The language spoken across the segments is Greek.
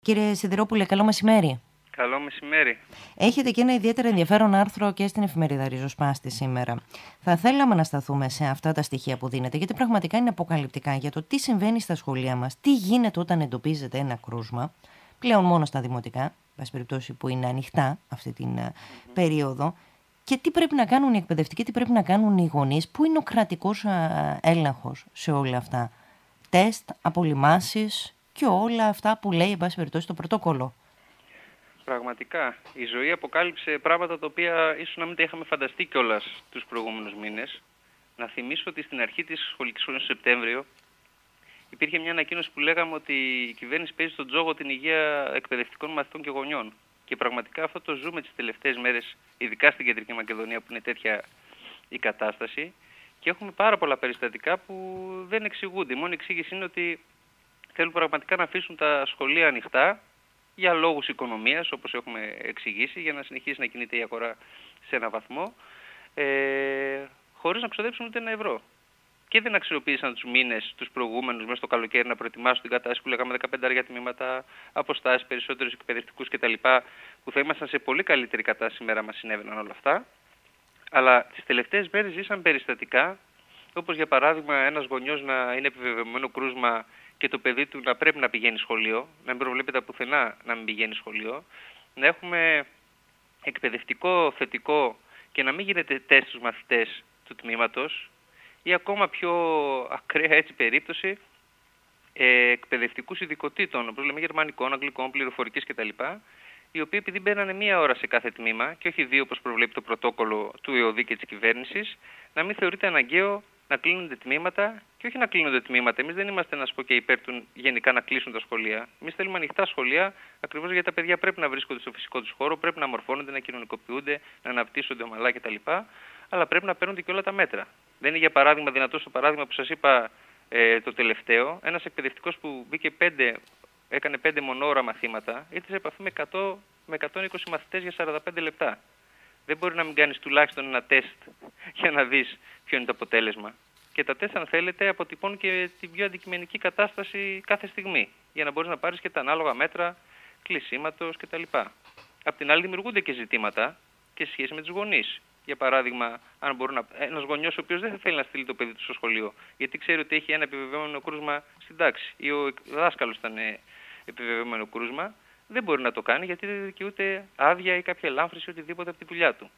Κύριε Σιδηρόπουλε, καλό μεσημέρι. Καλό μεσημέρι. Έχετε και ένα ιδιαίτερα ενδιαφέρον άρθρο και στην εφημερίδα Ριζοσπάστη σήμερα. Θα θέλαμε να σταθούμε σε αυτά τα στοιχεία που δίνετε, γιατί πραγματικά είναι αποκαλυπτικά για το τι συμβαίνει στα σχολεία μας, τι γίνεται όταν εντοπίζεται ένα κρούσμα, πλέον μόνο στα δημοτικά, πάση περιπτώσει που είναι ανοιχτά αυτή την περίοδο, και τι πρέπει να κάνουν οι εκπαιδευτικοί, τι πρέπει να κάνουν οι γονείς, πού είναι ο κρατικός έλεγχος σε όλα αυτά. Τεστ, απολυμάσεις και όλα αυτά που λέει, εν πάση περιπτώσει, το πρωτόκολλο. Πραγματικά, η ζωή αποκάλυψε πράγματα τα οποία ίσως να μην τα είχαμε φανταστεί κιόλας τους προηγούμενους μήνες. Να θυμίσω ότι στην αρχή της σχολικής χρονιάς του Σεπτέμβριο υπήρχε μια ανακοίνωση που λέγαμε ότι η κυβέρνηση παίζει στον τζόγο την υγεία εκπαιδευτικών μαθητών και γονιών. Και πραγματικά αυτό το ζούμε τις τελευταίες μέρες, ειδικά στην Κεντρική Μακεδονία που είναι τέτοια η κατάσταση. Και έχουμε πάρα πολλά περιστατικά που δεν εξηγούνται. Η μόνη εξήγηση είναι ότι θέλουν πραγματικά να αφήσουν τα σχολεία ανοιχτά για λόγους οικονομίας, όπως έχουμε εξηγήσει, για να συνεχίσει να κινείται η αγορά σε ένα βαθμό, χωρίς να ξοδέψουν ούτε ένα ευρώ. Και δεν αξιοποίησαν τους μήνες, τους προηγούμενους, μέσα στο καλοκαίρι, να προετοιμάσουν την κατάσταση που λέγαμε 15 τμήματα, αποστάσεις, περισσότερους εκπαιδευτικούς κτλ. Που θα ήμασταν σε πολύ καλύτερη κατάσταση σήμερα μας συνέβαιναν όλα αυτά. Αλλά τις τελευταίες μέρες ζήσαν περιστατικά, όπως για παράδειγμα ένας γονιός να είναι επιβεβαιωμένο κρούσμα και το παιδί του να πρέπει να πηγαίνει σχολείο, να μην προβλέπεται πουθενά να μην πηγαίνει σχολείο, να έχουμε εκπαιδευτικό θετικό και να μην γίνεται τεστ στους μαθητές του τμήματος, ή ακόμα πιο ακραία έτσι περίπτωση εκπαιδευτικούς ειδικοτήτων, όπως λέμε γερμανικών, αγγλικών, πληροφορικής κτλ., οι οποίοι επειδή μπαίνανε μία ώρα σε κάθε τμήμα και όχι δύο όπως προβλέπει το πρωτόκολλο του ΕΟΔΗ και της κυβέρνησης, να μην θεωρείται αναγκαίο να κλείνονται τμήματα και όχι να κλείνονται τμήματα. Εμείς δεν είμαστε, να σου πω, και υπέρ του γενικά να κλείσουν τα σχολεία. Εμείς θέλουμε ανοιχτά σχολεία, ακριβώς γιατί τα παιδιά πρέπει να βρίσκονται στο φυσικό τους χώρο, πρέπει να μορφώνονται, να κοινωνικοποιούνται, να αναπτύσσονται ομαλά κτλ. Αλλά πρέπει να παίρνονται και όλα τα μέτρα. Δεν είναι, για παράδειγμα, δυνατό στο παράδειγμα που σας είπα το τελευταίο, ένας εκπαιδευτικός που μπήκε έκανε 5 μονόωρα μαθήματα, ήρθε σε επαφή με 120 μαθητές για 45 λεπτά. Δεν μπορεί να μην κάνεις τουλάχιστον ένα τεστ για να δεις ποιο είναι το αποτέλεσμα. Και τα τεστ, αν θέλετε, αποτυπώνουν και την πιο αντικειμενική κατάσταση κάθε στιγμή, για να μπορείς να πάρεις και τα ανάλογα μέτρα κλεισίματος κτλ. Απ' την άλλη, δημιουργούνται και ζητήματα και σε σχέση με τους γονείς. Για παράδειγμα, αν ένας γονιός ο οποίος δεν θα θέλει να στείλει το παιδί του στο σχολείο, γιατί ξέρει ότι έχει ένα επιβεβαιωμένο κρούσμα στην τάξη, ή ο δάσκαλος ήταν επιβεβαιωμένο κρούσμα, δεν μπορεί να το κάνει γιατί δεν δικαιούται άδεια ή κάποια ελάμφρυνση ή οτιδήποτε από τη δουλειά του.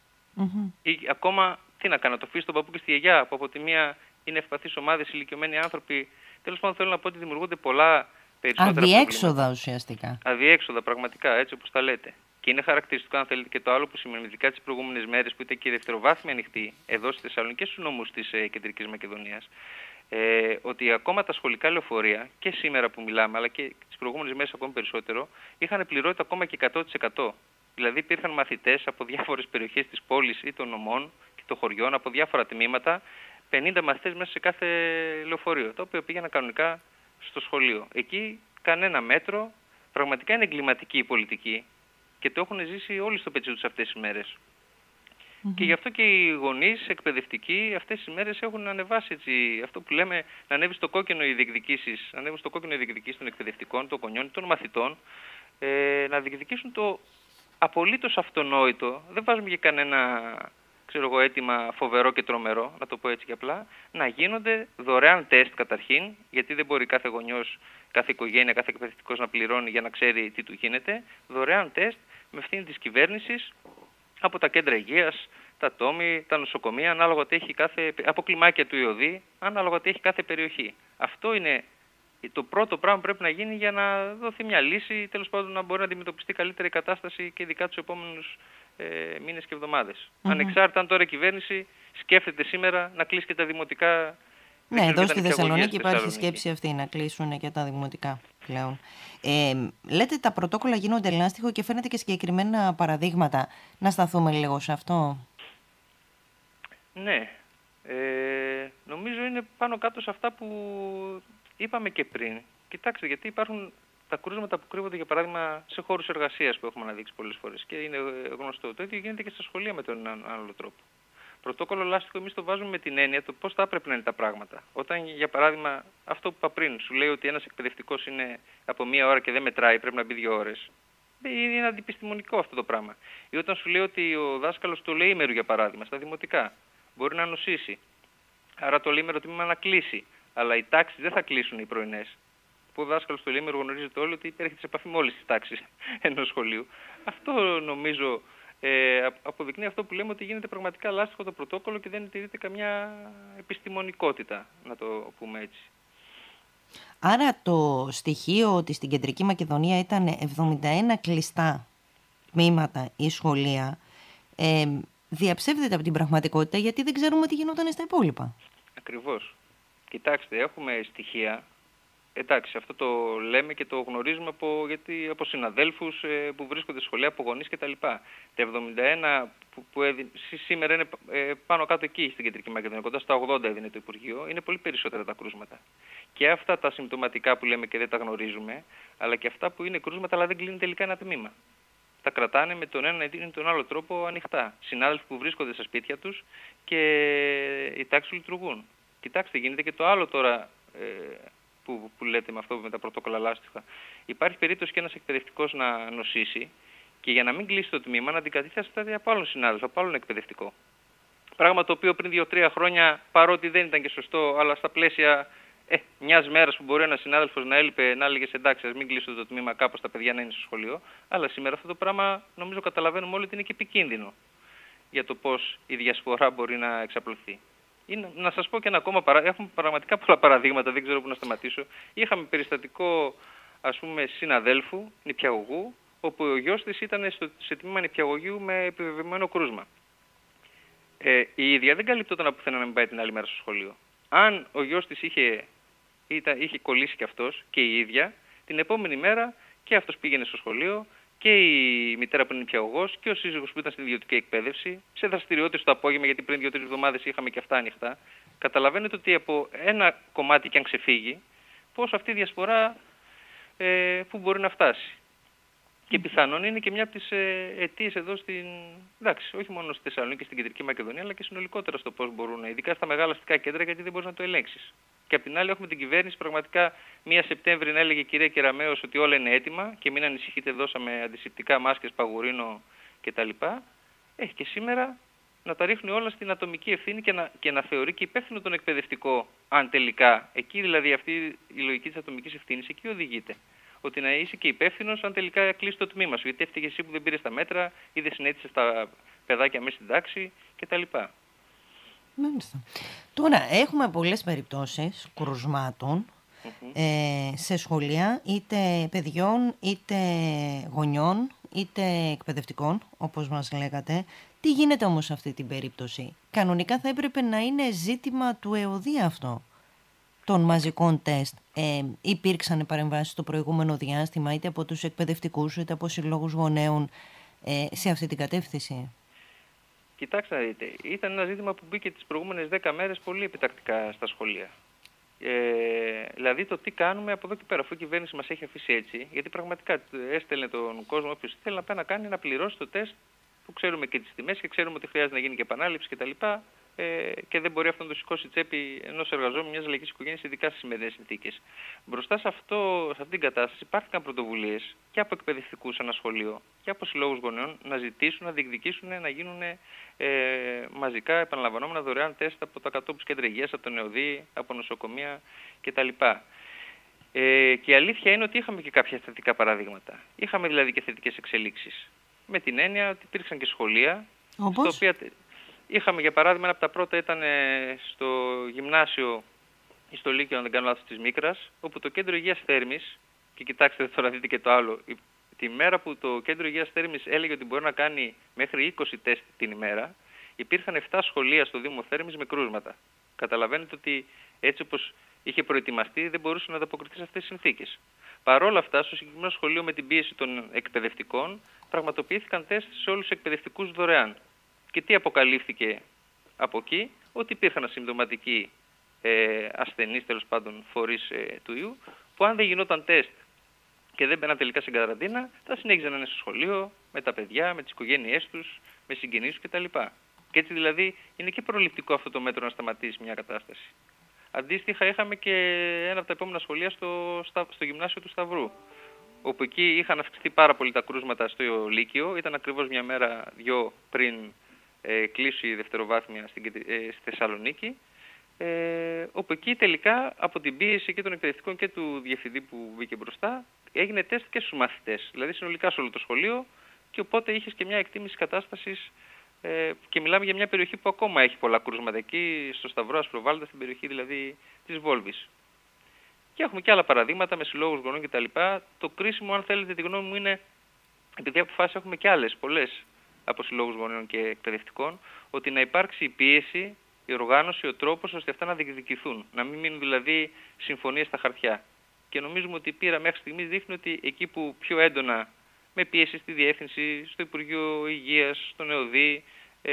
Ή ακόμα, τι να κάνω, το αφήσει στον παππού και στη γιαγιά, που από τη μία είναι ευπαθείς ομάδες, ηλικιωμένοι άνθρωποι. Τέλος πάντων, θέλω να πω ότι δημιουργούνται πολλά περισσότερα αδιέξοδα ουσιαστικά. Αδιέξοδα, πραγματικά, έτσι όπως τα λέτε. Και είναι χαρακτηριστικό, αν θέλετε, και το άλλο που σημαίνει, ειδικά τις προηγούμενες μέρες που ήταν και η δευτεροβάθμια ανοιχτή εδώ στη Θεσσαλονίκη και στους νομούς της Κεντρικής Μακεδονίας, ότι ακόμα τα σχολικά λεωφορεία και σήμερα που μιλάμε, αλλά και τις προηγούμενες μέρες ακόμη περισσότερο, είχαν πληρότητα ακόμα και 100%. Δηλαδή υπήρχαν μαθητές από διάφορες περιοχές της πόλης ή των νομών και των χωριών, από διάφορα τμήματα, 50 μαθητές μέσα σε κάθε λεωφορείο, τα οποία πήγαιναν κανονικά στο σχολείο. Εκεί κανένα μέτρο, πραγματικά είναι εγκληματική η πολιτική και το έχουν ζήσει όλοι στο πετσί τους αυτές τις μέρες. Και γι' αυτό και οι γονείς εκπαιδευτικοί αυτές τις μέρες έχουν ανεβάσει έτσι, αυτό που λέμε, να ανέβει στο κόκκινο οι διεκδικήσεις, των εκπαιδευτικών, των γονιών, των μαθητών, να διεκδικήσουν το απολύτως αυτονόητο. Δεν βάζουμε για κανένα, αίτημα φοβερό και τρομερό, να το πω έτσι και απλά, να γίνονται δωρεάν τεστ καταρχήν, γιατί δεν μπορεί κάθε γονιός, κάθε οικογένεια, κάθε εκπαιδευτικός να πληρώνει για να ξέρει τι του γίνεται. Δωρεάν τεστ με ευθύνη της κυβέρνησης, από τα κέντρα υγείας, τα τόμοι, τα νοσοκομεία, ανάλογα τι έχει από κλιμάκια του ΕΟΔΗ, ανάλογα τι έχει κάθε περιοχή. Αυτό είναι το πρώτο πράγμα που πρέπει να γίνει για να δοθεί μια λύση, τέλος πάντων να μπορεί να αντιμετωπιστεί καλύτερη η κατάσταση και ειδικά τους επόμενους μήνες και εβδομάδες. Ανεξάρτητα αν τώρα η κυβέρνηση σκέφτεται σήμερα να κλείσει και τα δημοτικά. Ναι, εδώ στη Θεσσαλονίκη υπάρχει σκέψη αυτή, να κλείσουν και τα δημοτικά πλέον. Λέτε τα πρωτόκολλα γίνονται ελάστιχο και φαίνεται και συγκεκριμένα παραδείγματα. Να σταθούμε λίγο σε αυτό. Ναι. Νομίζω είναι πάνω κάτω σε αυτά που είπαμε και πριν. Κοιτάξτε, γιατί υπάρχουν τα κρούσματα που κρύβονται, για παράδειγμα, σε χώρους εργασίας που έχουμε αναδείξει πολλές φορές. Και είναι γνωστό. Το ίδιο γίνεται και στα σχολεία με τον άλλο τρόπο. Πρωτόκολλο λάστιχο εμείς το βάζουμε με την έννοια το πώς θα έπρεπε να είναι τα πράγματα. Όταν, για παράδειγμα, αυτό που είπα πριν, σου λέει ότι ένας εκπαιδευτικός είναι από 1 ώρα και δεν μετράει, πρέπει να μπει 2 ώρες. Είναι αντιπιστημονικό αυτό το πράγμα. Ή όταν σου λέει ότι ο δάσκαλος το λεήμερου, για παράδειγμα, στα δημοτικά, μπορεί να νοσήσει. Άρα το λεήμερο τμήμα να κλείσει. Αλλά οι τάξεις δεν θα κλείσουν οι πρωινές. Που ο δάσκαλος του λεήμερου γνωρίζετε όλοι ότι έρχεται σε επαφή με όλες τις τάξεις ενός σχολείου. Αυτό νομίζω αποδεικνύει αυτό που λέμε ότι γίνεται πραγματικά λάστιχο το πρωτόκολλο και δεν τηρείται καμιά επιστημονικότητα, να το πούμε έτσι. Άρα το στοιχείο ότι στην Κεντρική Μακεδονία ήταν 71 κλειστά τμήματα ή σχολεία διαψεύδεται από την πραγματικότητα, γιατί δεν ξέρουμε τι γινόταν στα υπόλοιπα. Ακριβώς. Κοιτάξτε, έχουμε στοιχεία. Εντάξει, αυτό το λέμε και το γνωρίζουμε από συναδέλφους που βρίσκονται σε σχολεία, από γονείς κτλ. Τα 71 που σήμερα είναι πάνω κάτω εκεί στην Κεντρική Μακεδονία, κοντά στα 80 έδινε το Υπουργείο, είναι πολύ περισσότερα τα κρούσματα. Και αυτά τα συμπτωματικά που λέμε και δεν τα γνωρίζουμε, αλλά και αυτά που είναι κρούσματα αλλά δεν κλείνει τελικά ένα τμήμα. Τα κρατάνε με τον ένα ή τον άλλο τρόπο ανοιχτά. Συνάδελφοι που βρίσκονται στα σπίτια τους και οι τάξεις λειτουργούν. Κοιτάξτε, γίνεται και το άλλο τώρα που λέτε με αυτό με τα πρωτόκολλα λάστιχα. Υπάρχει περίπτωση και ένας εκπαιδευτικός να νοσήσει και για να μην κλείσει το τμήμα να αντικατασταθεί από άλλον συνάδελφο, από άλλον εκπαιδευτικό. Πράγμα το οποίο πριν 2-3 χρόνια, παρότι δεν ήταν και σωστό, αλλά στα πλαίσια μιας μέρας που μπορεί ένας συνάδελφος να έλειπε, να έλεγε εντάξει, ας μην κλείσω το τμήμα, κάπως τα παιδιά να είναι στο σχολείο. Αλλά σήμερα αυτό το πράγμα νομίζω καταλαβαίνουμε όλοι ότι είναι και επικίνδυνο για το πώς η διασπορά μπορεί να εξαπλωθεί. Να σας πω και ένα ακόμα έχουμε πραγματικά πολλά παραδείγματα, δεν ξέρω πού να σταματήσω. Είχαμε περιστατικό, ας πούμε, συναδέλφου, νηπιαγωγού, όπου ο γιος της ήταν σε τμήμα νηπιαγωγείου με επιβεβαιωμένο κρούσμα. Η ίδια δεν καλυπτόταν από πουθενά να μην πάει την άλλη μέρα στο σχολείο. Αν ο γιος της είχε κολλήσει και αυτός και η ίδια, την επόμενη μέρα και αυτός πήγαινε στο σχολείο και η μητέρα που είναι νηπιαγωγός και ο σύζυγος που ήταν στην ιδιωτική εκπαίδευση, σε δραστηριότητες το απόγευμα, γιατί πριν 2-3 εβδομάδες είχαμε και αυτά ανοιχτά. Καταλαβαίνετε ότι από ένα κομμάτι και αν ξεφύγει, πώς αυτή η διασπορά που μπορεί να φτάσει. Και πιθανόν είναι και μια από τις αιτίες εδώ εντάξει, όχι μόνο στη Θεσσαλονίκη και στην Κεντρική Μακεδονία, αλλά και συνολικότερα στο πώς μπορούν, ειδικά στα μεγάλα αστικά κέντρα, γιατί δεν μπορείς να το ελέγξεις. Και απ' την άλλη έχουμε την κυβέρνηση πραγματικά 1 Σεπτέμβρη να έλεγε η κυρία Κεραμέως ότι όλα είναι έτοιμα και μην ανησυχείτε, δώσαμε αντισηπτικά, μάσκες, παγουρίνο κτλ. Και σήμερα να τα ρίχνει όλα στην ατομική ευθύνη και να θεωρεί και υπεύθυνο τον εκπαιδευτικό, αν τελικά, εκεί δηλαδή αυτή η λογική της ατομικής ευθύνης, εκεί οδηγείται. Ότι να είσαι και υπεύθυνος αν τελικά κλείσει το τμήμα σου, γιατί έφταιγε εσύ που δεν πήρες τα μέτρα ή δεν συνέτησες τα παιδάκια μέσα στην τάξη κτλ. Μάλιστα. Τώρα έχουμε πολλές περιπτώσεις κρουσμάτων σε σχολεία, είτε παιδιών, είτε γονιών, είτε εκπαιδευτικών, όπως μας λέγατε. Τι γίνεται όμως σε αυτή την περίπτωση? Κανονικά θα έπρεπε να είναι ζήτημα του ΕΟΔΗ αυτό, των μαζικών τεστ. Υπήρξαν παρεμβάσεις στο προηγούμενο διάστημα, είτε από τους εκπαιδευτικούς, είτε από συλλόγους γονέων, σε αυτή την κατεύθυνση? Κοιτάξτε να δείτε, ήταν ένα ζήτημα που μπήκε τις προηγούμενες 10 μέρες πολύ επιτακτικά στα σχολεία. Δηλαδή το τι κάνουμε από εδώ και πέρα, αφού η κυβέρνηση μας έχει αφήσει έτσι, γιατί πραγματικά έστελνε τον κόσμο, όποιος θέλει να πάει να κάνει, να πληρώσει το τεστ, που ξέρουμε και τις τιμές και ξέρουμε ότι χρειάζεται να γίνει και επανάληψη κτλ. Και δεν μπορεί αυτό να το σηκώσει τσέπη ενός εργαζόμενου μιας λαϊκής οικογένειας, ειδικά στις σημερινές συνθήκες. Μπροστά σε αυτή την κατάσταση υπάρχουν πρωτοβουλίες και από εκπαιδευτικούς σε ένα σχολείο και από συλλόγους γονέων να ζητήσουν, να διεκδικήσουν να γίνουν μαζικά επαναλαμβανόμενα δωρεάν τεστ από τα κατόπους κέντρα υγείας, από τον ΕΟΔΗ, από νοσοκομεία κτλ. Και η αλήθεια είναι ότι είχαμε και κάποια θετικά παραδείγματα. Είχαμε δηλαδή και θετικές εξελίξεις. Με την έννοια ότι υπήρξαν και σχολεία, στα οποία είχαμε για παράδειγμα ένα από τα πρώτα ήταν στο γυμνάσιο ή στο Λύκειο, αν δεν κάνω λάθος, της Μίκρας, όπου το κέντρο υγείας Θέρμης, και κοιτάξτε τώρα δείτε και το άλλο, τη μέρα που το κέντρο υγείας Θέρμης έλεγε ότι μπορεί να κάνει μέχρι 20 τεστ την ημέρα, υπήρχαν 7 σχολεία στο Δήμο Θέρμης με κρούσματα. Καταλαβαίνετε ότι έτσι όπως είχε προετοιμαστεί δεν μπορούσε να ανταποκριθεί σε αυτές τις συνθήκες. Παρ' όλα αυτά, στο συγκεκριμένο σχολείο με την πίεση των εκπαιδευτικών, πραγματοποιήθηκαν τεστ σε όλους τους εκπαιδευτικούς δωρεάν. Και τι αποκαλύφθηκε από εκεί? Ότι υπήρχαν ασυμπτωματικοί ασθενείς, τέλος πάντων φορείς του ιού, που αν δεν γινόταν τεστ και δεν μπαίναν τελικά στην καραντίνα, θα συνέχιζαν να είναι στο σχολείο, με τα παιδιά, με τις οικογένειές τους, με συγγενείς τους κτλ. Και έτσι δηλαδή είναι και προληπτικό αυτό το μέτρο να σταματήσει μια κατάσταση. Αντίστοιχα είχαμε και ένα από τα επόμενα σχολεία στο γυμνάσιο του Σταυρού, όπου εκεί είχαν αυξηθεί πάρα πολύ τα κρούσματα στο Λύκειο. Ήταν ακριβώς μια μέρα, δυο πριν κλείσει η δευτεροβάθμια στη Θεσσαλονίκη, όπου εκεί τελικά από την πίεση και των εκπαιδευτικών και του διευθυντή που μπήκε μπροστά έγινε τεστ και στους μαθητές, δηλαδή συνολικά σε όλο το σχολείο, και οπότε είχες και μια εκτίμηση κατάστασης και μιλάμε για μια περιοχή που ακόμα έχει πολλά κρούσματα εκεί, στο Σταυρό, Ασπροβάλλοντα, στην περιοχή δηλαδή της Βόλβης. Και έχουμε και άλλα παραδείγματα με συλλόγους γονών κτλ. Το κρίσιμο, αν θέλετε τη γνώμη μου, είναι, επειδή αποφάσεις έχουμε και άλλες, πολλές από συλλόγους γονέων και εκπαιδευτικών, ότι να υπάρξει η πίεση, η οργάνωση, ο τρόπος ώστε αυτά να διεκδικηθούν. Να μην μείνουν δηλαδή συμφωνίες στα χαρτιά. Και νομίζουμε ότι η πείρα μέχρι στιγμής δείχνει ότι εκεί που πιο έντονα, με πίεση στη Διεύθυνση, στο Υπουργείο Υγείας, στον ΕΟΔΗ,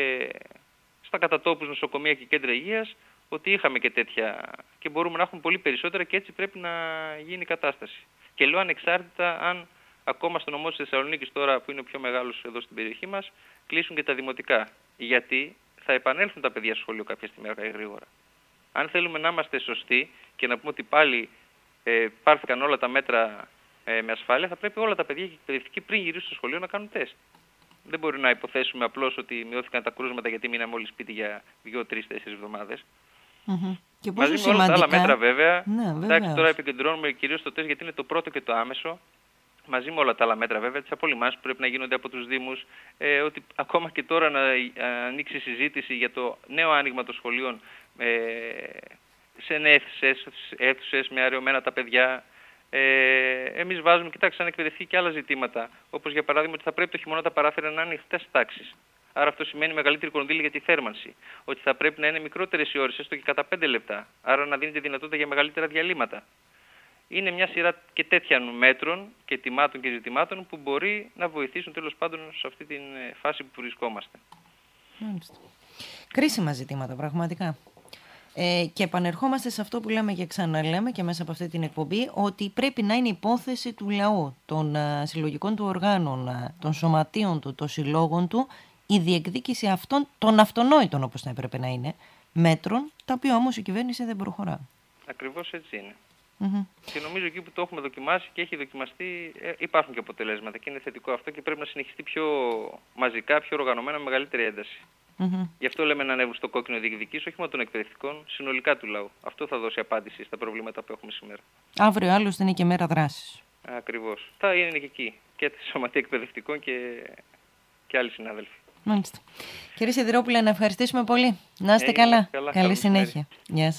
στα κατατόπους νοσοκομεία και κέντρα υγείας, ότι είχαμε και τέτοια και μπορούμε να έχουμε πολύ περισσότερα, και έτσι πρέπει να γίνει η κατάσταση. Και λέω ανεξάρτητα αν ακόμα στο νομό της Θεσσαλονίκης, τώρα που είναι ο πιο μεγάλος εδώ στην περιοχή μας, κλείσουν και τα δημοτικά. Γιατί θα επανέλθουν τα παιδιά στο σχολείο κάποια στιγμή γρήγορα. Αν θέλουμε να είμαστε σωστοί και να πούμε ότι πάλι πάρθηκαν όλα τα μέτρα με ασφάλεια, θα πρέπει όλα τα παιδιά και οι εκπαιδευτικοί πριν γυρίσουν στο σχολείο να κάνουν τεστ. Δεν μπορεί να υποθέσουμε απλώς ότι μειώθηκαν τα κρούσματα γιατί μείναμε όλοι σπίτι για 2, 3, 4 εβδομάδες. Και μαζί με όλα τα άλλα μέτρα βέβαια. Ναι, εντάξει, τώρα επικεντρώνουμε κυρίως στο τεστ γιατί είναι το πρώτο και το άμεσο. Μαζί με όλα τα άλλα μέτρα βέβαια, τις απολυμάσεις που πρέπει να γίνονται από τους Δήμους, ότι ακόμα και τώρα να ανοίξει συζήτηση για το νέο άνοιγμα των σχολείων σε αίθουσες με αραιωμένα τα παιδιά. Εμείς βάζουμε, κοιτάξτε, σαν εκπαιδευτικοί και άλλα ζητήματα, όπως για παράδειγμα ότι θα πρέπει το χειμώνα τα παράθυρα να είναι ανοιχτές τάξεις. Άρα αυτό σημαίνει μεγαλύτερη κονδύλια για τη θέρμανση. Ότι θα πρέπει να είναι μικρότερες οι ώρες, έστω και κατά 5 λεπτά. Άρα να δίνεται δυνατότητα για μεγαλύτερα διαλύματα. Είναι μια σειρά και τέτοιων μέτρων και ετοιμάτων και ζητημάτων που μπορεί να βοηθήσουν τέλος πάντων σε αυτή τη φάση που βρισκόμαστε. Μάλιστα. Κρίσιμα ζητήματα, πραγματικά. Και επανερχόμαστε σε αυτό που λέμε και ξαναλέμε και μέσα από αυτή την εκπομπή, ότι πρέπει να είναι υπόθεση του λαού, των συλλογικών του οργάνων, των σωματείων του, των συλλόγων του, η διεκδίκηση αυτών των αυτονόητων, όπως θα έπρεπε να είναι, μέτρων, τα οποία όμως η κυβέρνηση δεν προχωρά. Ακριβώς έτσι είναι. Και νομίζω εκεί που το έχουμε δοκιμάσει και έχει δοκιμαστεί, υπάρχουν και αποτελέσματα και είναι θετικό αυτό και πρέπει να συνεχιστεί πιο μαζικά, πιο οργανωμένα, με μεγαλύτερη ένταση. Γι' αυτό λέμε να ανέβουν στο κόκκινο διεκδικήσεις, όχι μόνο των εκπαιδευτικών, συνολικά του λαού. Αυτό θα δώσει απάντηση στα προβλήματα που έχουμε σήμερα. Αύριο άλλωστε είναι και μέρα δράσης. Ακριβώς. Θα είναι και εκεί και τη Σωματεία Εκπαιδευτικών και άλλοι συνάδελφοι. Μάλιστα. Κύριε Σιδηρόπουλε, να ευχαριστήσουμε πολύ. Να είστε καλά. Καλή συνέχεια. Γεια σας.